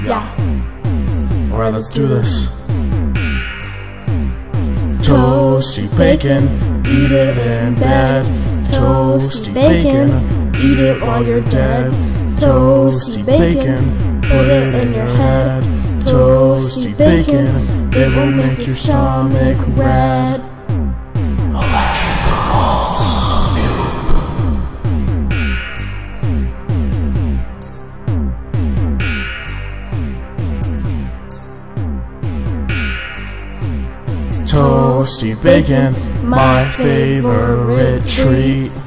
Yeah. Alright, let's do this. Toasty bacon, eat it in bed. Toasty bacon, eat it while you're dead. Toasty bacon, put it in your head. Toasty bacon, it will make your stomach red. Toasty bacon, my favorite treat.